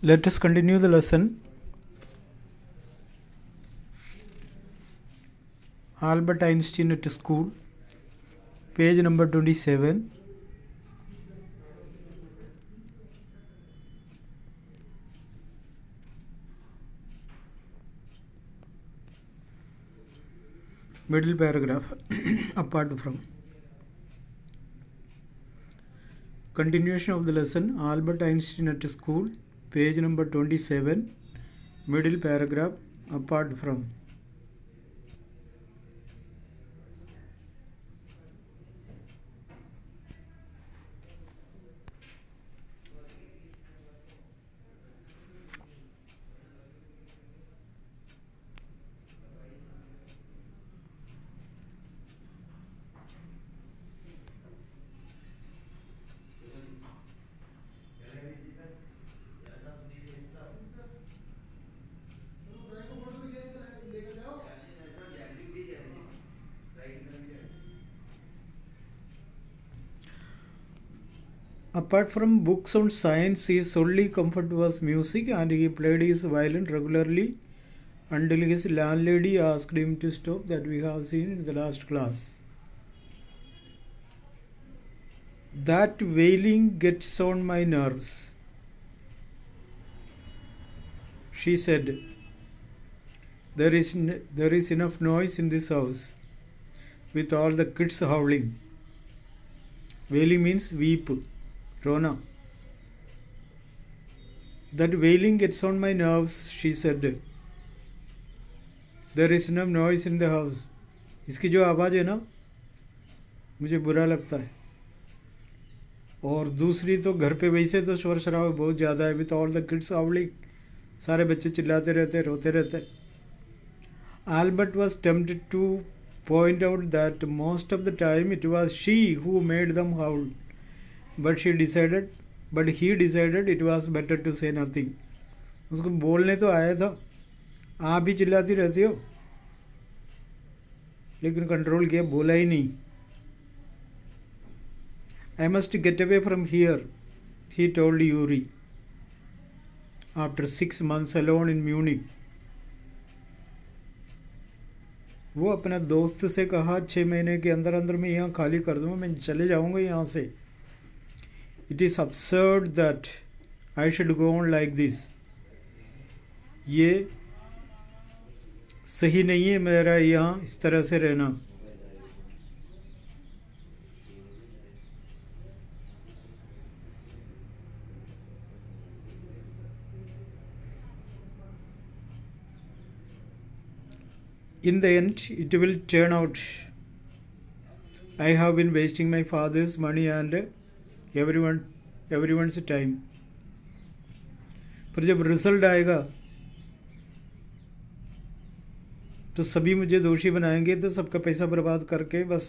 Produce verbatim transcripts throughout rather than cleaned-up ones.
Let us continue the lesson. Albert Einstein at School, page number twenty-seven. Middle paragraph. Apart from. Continuation of the lesson. Albert Einstein at School, page number twenty-seven. Middle paragraph. Apart from. Apart from books on science, his only comfort was music, and he played his violin regularly until his landlady asked him to stop, that we have seen in the last class. That wailing gets on my nerves, she said. There is, n- there is enough noise in this house, with all the kids howling. Wailing means weep. Rona. That wailing gets on my nerves, she said. There is enough noise in the house. इसकी जो आवाज़ है ना, मुझे बुरा लगता है. और दूसरी तो घर पे वैसे तो शोर शराबा बहुत ज़्यादा है. With all the kids howling, सारे बच्चे चिल्लाते रहते, रोते रहते. Albert was tempted to point out that most of the time it was she who made them howl. But she decided, but he decided it was better to say nothing. उसको बोलने तो आया था, आप भी चिल्लाती रहती हो, लेकिन कंट्रोल किया, बोला ही नहीं. I must get away from here, he told Yuri. After six months alone in Munich, वो अपने दोस्त से कहा, छः महीने के अंदर अंदर मैं यहाँ खाली कर दूँगा, मैं चले जाऊँगा यहाँ से. It is absurd that I should go on like this. ये सही नहीं है मेरा यहाँ इस तरह से रहना. In the end, it will turn out I have been wasting my father's money and everyone everyone's time. पर जब रिजल्ट आएगा तो सभी मुझे दोषी बनाएंगे, तो सबका पैसा बर्बाद करके बस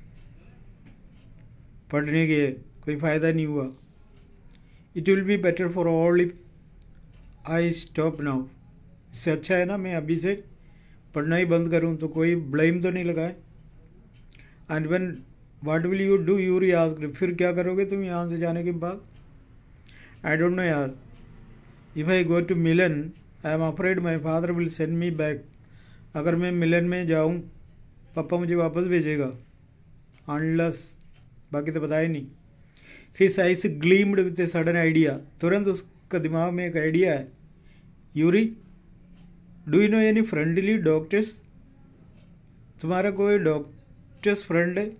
पढ़ने गए, कोई फ़ायदा नहीं हुआ. It will be better for all if I stop now. इससे अच्छा है ना मैं अभी से पढ़ना ही बंद करूं, तो कोई ब्लेम तो नहीं लगाए. And when What will you do? Yuri asked. फिर क्या करोगे तुम यहाँ से जाने के बाद? आई डोंट नो यार. If I go to Milan, I am afraid my father will send me back. अगर मैं मिलन में जाऊँ, पापा मुझे वापस भेजेगा. अनलेस, बाकी तो पता ही नहीं. His eyes gleamed with a sudden idea. तुरंत उसका दिमाग में एक आइडिया है. Yuri, do you know any friendly doctors? तुम्हारा कोई डॉक्टर्स फ्रेंड है?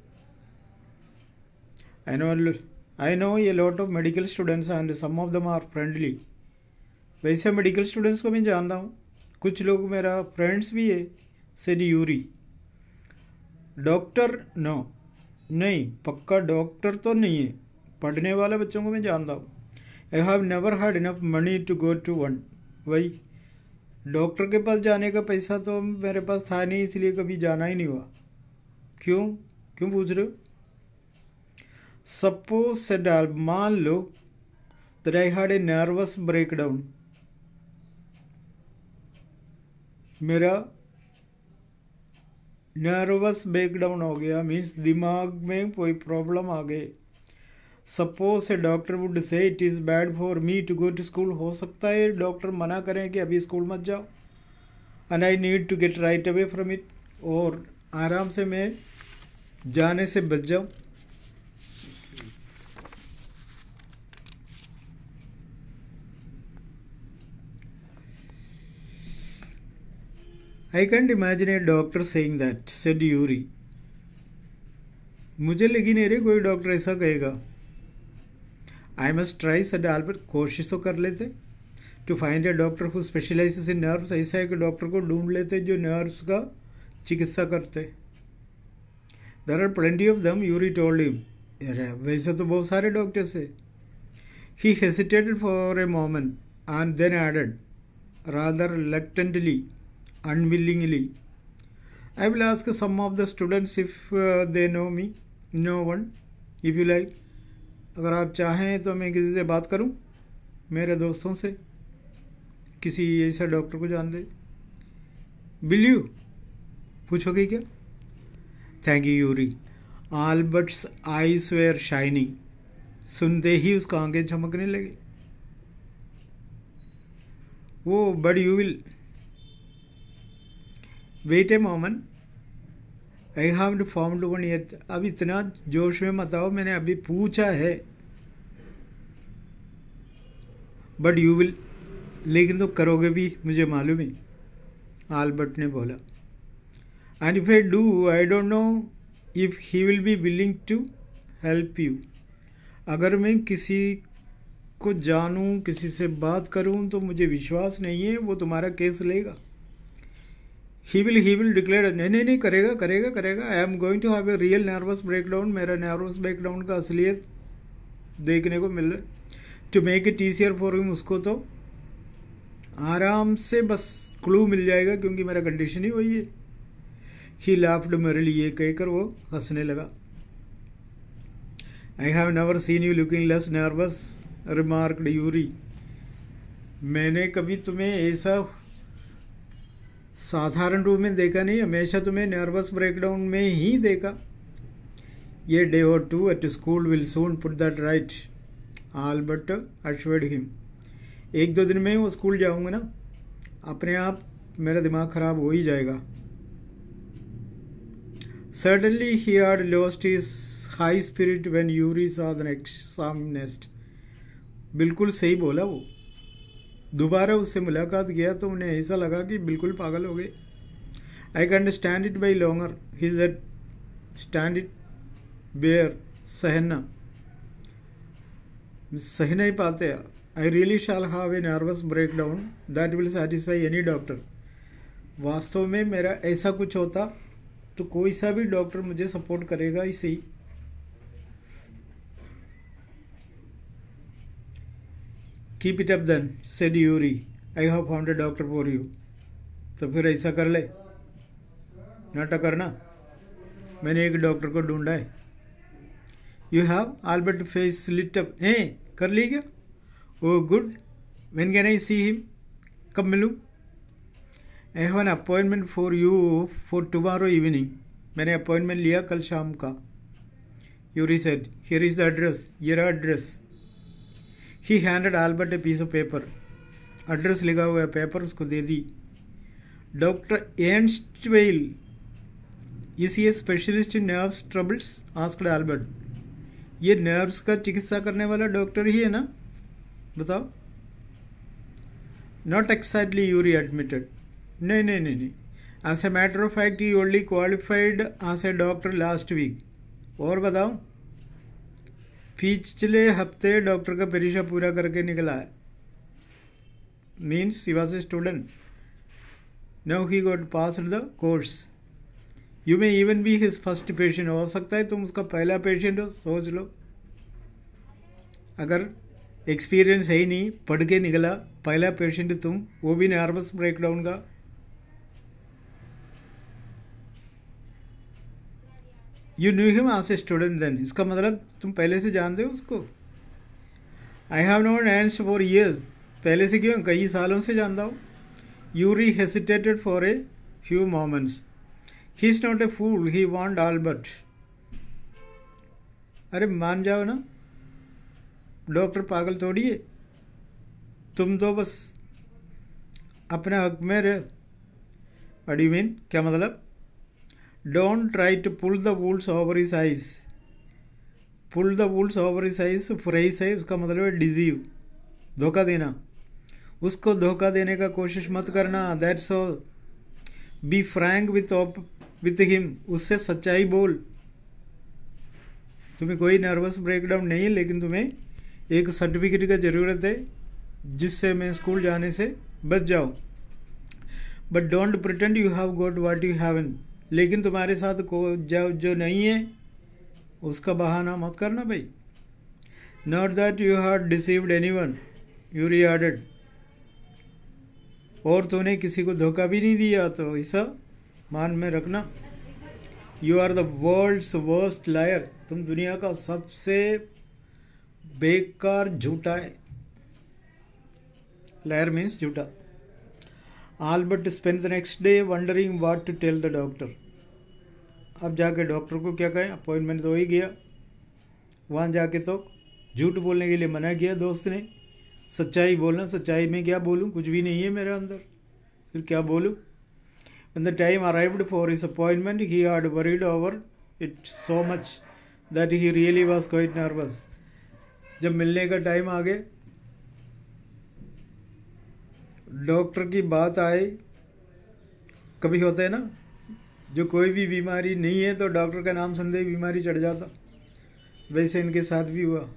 I know, I know a lot of medical students and some of them are friendly. वैसे मेडिकल स्टूडेंट्स को मैं जानता हूँ, कुछ लोग मेरा फ्रेंड्स भी है. said Yuri. डॉक्टर नो, नहीं, पक्का डॉक्टर तो नहीं है. पढ़ने वाले बच्चों को मैं जानता हूँ. I have never had enough money to go to one. वही, डॉक्टर के पास जाने का पैसा तो मेरे पास था नहीं, इसलिए कभी जाना ही नहीं हुआ. क्यों क्यों पूछ रहे हो? Suppose, said Albert, मान लो that I had a nervous breakdown. मेरा नर्वस ब्रेकडाउन हो गया, मीन्स दिमाग में कोई प्रॉब्लम आ गई. Suppose a doctor would say it is bad for me to go to school, हो सकता है डॉक्टर मना करें कि अभी स्कूल मत जाओ, and I need to get right away from it, और आराम से मैं जाने से बच जाऊँ। I can't imagine a doctor saying that, said Yuri. मुझे लगी नहीं रे कोई डॉक्टर ऐसा कहेगा। I must try, said Albert. कोशिश तो कर लेते, to find a doctor who specialises in nerves, ऐसा एक डॉक्टर को ढूंढ लेते जो नर्व्स का चिकित्सा करते। There are plenty of them, Yuri told him. अरे वैसे तो बहुत सारे डॉक्टर्स है। He hesitated for a moment and then added, rather reluctantly, unwillingly, I will ask some of the students if uh, they know me. No one, if you like. अगर आप चाहें तो मैं किसी से बात करूं, मेरे दोस्तों से, किसी ऐसा डॉक्टर को जान दे। Will you? पूछोगे क्या? Thank you, Yuri. Albert's eyes were shining. सुनते ही उसका आंखें चमकने लगी। वो but you will. Wait a moment. I haven't found one yet. अब इतना जोश में मत आओ, मैंने अभी पूछा है। But you will. लेकिन तो करोगे भी, मुझे मालूम है, आल्बर्ट ने बोला। And if I do, I don't know if he will be willing to help you. अगर मैं किसी को जानूं, किसी से बात करूं, तो मुझे विश्वास नहीं है वो तुम्हारा केस लेगा। He will, he will declare, नहीं नहीं नहीं करेगा करेगा करेगा। I am going to have a real nervous breakdown. मेरा nervous breakdown का असलियत देखने को मिल रहा है। To make it easier for him, उसको तो आराम से बस क्लू मिल जाएगा, क्योंकि मेरा कंडीशन ही वही है। He laughed merrily, ये कहकर वो हंसने लगा। I have never seen you looking less nervous, remarked Yuri. मैंने कभी तुम्हें ऐसा साधारण रूप में देखा नहीं, हमेशा तुम्हें नर्वस ब्रेकडाउन में ही देखा। ये day or two at school will soon put that right, Albert answered him. एक दो दिन में वो स्कूल जाऊंगा ना, अपने आप मेरा दिमाग खराब हो ही जाएगा। Certainly he had lost his high spirit when Yuri saw the examined. बिल्कुल सही बोला वो। दोबारा उससे मुलाकात किया तो उन्हें ऐसा लगा कि बिल्कुल पागल हो गए। I can't stand it by longer, he said. Stand it, bear, सहना, सह नहीं पाते। I really shall have a nervous breakdown that will satisfy any doctor. वास्तव में मेरा ऐसा कुछ होता तो कोई सा भी डॉक्टर मुझे सपोर्ट करेगा इसे ही। Keep it up then, said Yuri. I have found a doctor for you. तो फिर ऐसा कर ले, नाटक करना, मैंने एक डॉक्टर को ढूंढा है। You have? Albert face lit up. hey, कर ली क्या? Oh good. When can I see him? कब मिलूं? I have an appointment for you for tomorrow evening. मैंने अपॉइंटमेंट लिया कल शाम का। Yuri said, here is the address. ये रहा address. He handed Albert a piece of paper. Address लिखा हुआ है, पेपर उसको दे दी। Doctor Ernst Weil, is he a specialist in nerves troubles, asked Albert. ये नर्व्स का चिकित्सा करने वाला डॉक्टर ही है ना, बताओ। Not exactly, Yuri admitted. नहीं नहीं नहीं नहीं as a matter of fact he only qualified as a doctor last week. और बताओ, पिछले हफ्ते डॉक्टर का परीक्षा पूरा करके निकला है। Means he was a student, now he got passed the course. You may even be his first patient, हो सकता है तुम उसका पहला पेशेंट हो, सोच लो। अगर एक्सपीरियंस है ही नहीं, पढ़ के निकला, पहला पेशेंट तुम, वो भी नर्वस ब्रेकडाउन का। You knew him as a student then, इसका मतलब तुम पहले से जानते हो उसको। I have known Ernst for years, पहले से क्यों, कई सालों से जानता हूँ। Yuri hesitated for a few moments. He is not a fool, he warned Albert. अरे मान जाओ ना, डॉक्टर पागल थोड़ी है, तुम तो बस अपने हक में रहे। व्हाट डू मीन, क्या मतलब? Don't try to pull the wools over his eyes. Pull the wools over his eyes phrase है, उसका मतलब है डिजीव, धोखा देना। उसको धोखा देने का कोशिश मत करना, that's all. Be frank with with him, उससे सच्चाई बोल। तुम्हें कोई नर्वस ब्रेकडाउन नहीं है, लेकिन तुम्हें एक सर्टिफिकेट का ज़रूरत है जिससे मैं स्कूल जाने से बच जाऊँ। But don't pretend you have got what you haven't. लेकिन तुम्हारे साथ को जो जो नहीं है उसका बहाना मत करना भाई। Not that you have deceived anyone, you regarded. और तूने किसी को धोखा भी नहीं दिया, तो ऐसा मान में रखना। You are the world's worst liar. तुम दुनिया का सबसे बेकार झूठा है। लायर मीन्स झूठा। Albert spend the next day wondering what to tell the doctor. अब जाके डॉक्टर को क्या कहें, अपॉइंटमेंट तो हो ही गया। वहाँ जाके तो झूठ बोलने के लिए मना किया दोस्त ने। सच्चाई बोलना, सच्चाई में क्या बोलूँ, कुछ भी नहीं है मेरे अंदर, फिर क्या बोलूँ। When the time arrived for his appointment, he had worried over it so much that he really was quite nervous. जब मिलने का टाइम आ गया, डॉक्टर की बात आए, कभी होता है ना, जो कोई भी बीमारी नहीं है तो डॉक्टर का नाम सुनते ही बीमारी चढ़ जाता, वैसे इनके साथ भी हुआ।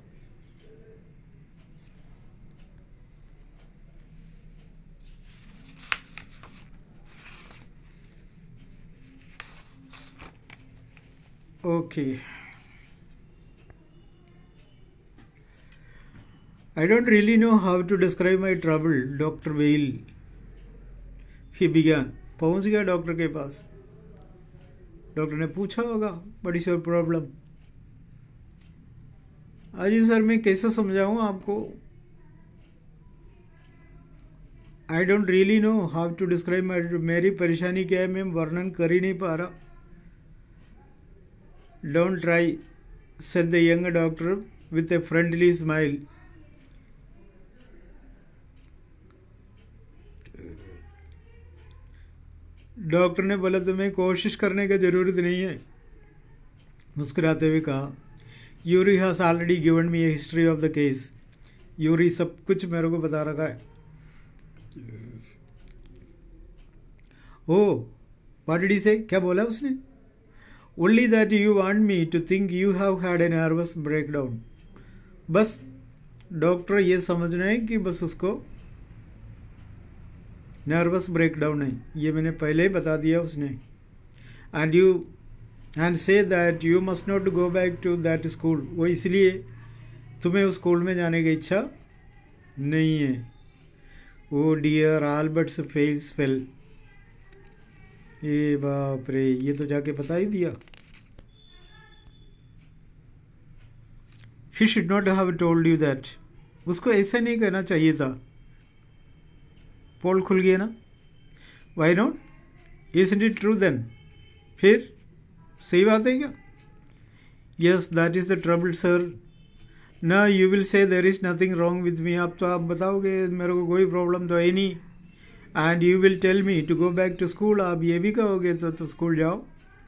Okay. I don't really know how to describe my trouble, Doctor Whale. He began. पहुंच गया डॉक्टर के पास। डॉक्टर ने पूछा होगा, व्हाट इज योर प्रॉब्लम? अजी सर, मैं कैसे समझाऊं आपको? I don't really know how to describe my, मेरी परेशानी क्या है मैं वर्णन कर ही नहीं पा रहा। Don't try, said the young doctor with a friendly smile. Doctor ने बोला तुम्हें कोशिश करने की ज़रूरत नहीं है। मुस्कुराते हुए कहा, Yuri has already given me a history of the case. Yuri सब कुछ मेरे को बता रखा है। ओह, व्हाट डिड ही से, क्या बोला उसने? Only that you want me to think you have had a nervous breakdown. बस डॉक्टर ये समझना है कि बस उसको नर्वस ब्रेकडाउन है, ये मैंने पहले ही बता दिया उसने। And you and say that you must not go back to that school. वो इसलिए तुम्हें उस स्कूल में जाने की इच्छा नहीं है। Oh dear, Albert's face fell. ये बाप रे, ये तो जाके बता ही दिया। He should not have told you that. उसको ऐसा नहीं कहना चाहिए था। पोल खुल गया ना। Why not? Isn't it true then? फिर सही बात है क्या? Yes, that is the trouble, sir. Now you will say there is nothing wrong with me. अब तो आप बताओगे मेरे को कोई प्रॉब्लम तो है नहीं। And you will tell me to go back to school. आप ये भी कहोगे तो तो स्कूल जाओ।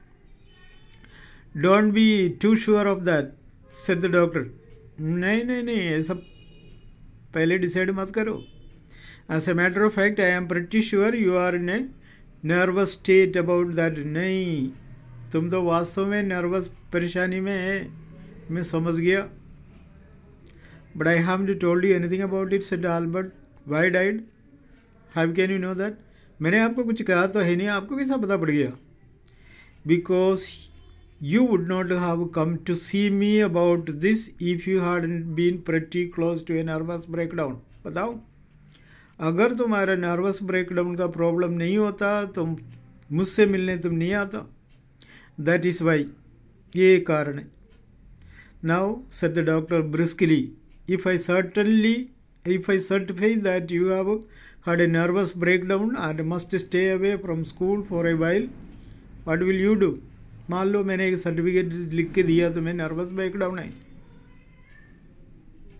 Don't be too sure of that, said the doctor. नहीं नहीं नहीं, ये सब पहले डिसाइड मत करो। As a matter of fact, I am pretty sure you are in a nervous state about that. नहीं, तुम तो वास्तव में नर्वस परेशानी में है, मैं समझ गया। But I haven't told you anything about it, said Albert. Why died? How can you know that? मैंने आपको कुछ कहा तो है नहीं, आपको कैसा पता पड़ गया? Because you would not have come to see me about this if you hadn't been pretty close to a nervous breakdown. बताओ, अगर तुम्हारा नर्वस ब्रेकडाउन का प्रॉब्लम नहीं होता तो मुझसे मिलने तुम नहीं आता। That is why, ये कारण है। Now, said the doctor briskly, if I certainly, if I certify that you have had a nervous breakdown and must stay away from school for a while, what will you do? मान लो मैंने एक certificate लिख के दिया तुम्हें nervous breakdown है,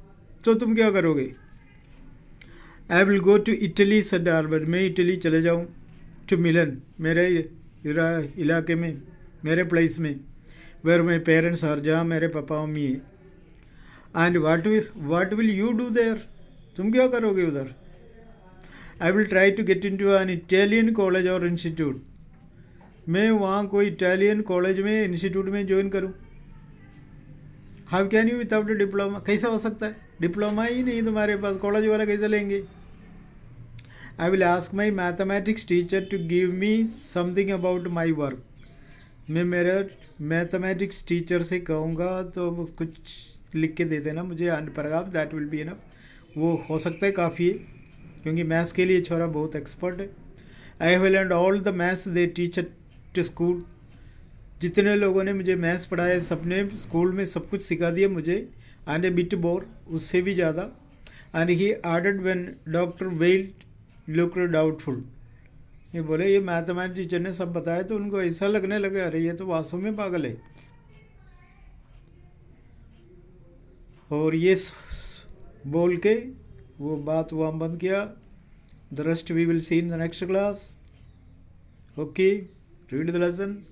तो तुम क्या करोगे? I will go to Italy said Albert, मैं इटली चले जाऊँ। टू मिलन, मेरे इलाके में, मेरे प्लेस में, वेयर माई पेरेंट्स आर, जहाँ मेरे पापा मम्मी है। And what will what will you do there, तुम क्या करोगे उधर? I will try to get in to an Italian college और इंस्टीट्यूट, मैं वहाँ कोई इटालियन कॉलेज में, इंस्टीट्यूट में ज्वाइन करूँ। How can you without diploma, कैसा हो सकता है? डिप्लोमा ही नहीं तुम्हारे पास, कॉलेज वाला कैसे लेंगे? I will ask my mathematics teacher to give me something about my work, मैं मेरे मैथमेटिक्स टीचर से कहूँगा तो कुछ लिख के दे देना मुझे, and paragraph that will be enough, वो हो सकता है काफ़ी है, क्योंकि मैथ्स के लिए छोरा बहुत एक्सपर्ट है। I have learned all the maths they teach to school, जितने लोगों ने मुझे मैथ्स पढ़ाया सबने स्कूल में सब कुछ सिखा दिया मुझे, एंड ए बिट बोर, उससे भी ज़्यादा। And he added when doctor Weil look doubtful, ये बोले ये मैथमेटिक्स टीचर ने सब बताया तो उनको ऐसा लगने लगा अरे ये तो वास्तव में पागल है। और ये बोल के वो बात वहाँ बंद किया। The rest we will see in the next class. Okay, read the lesson.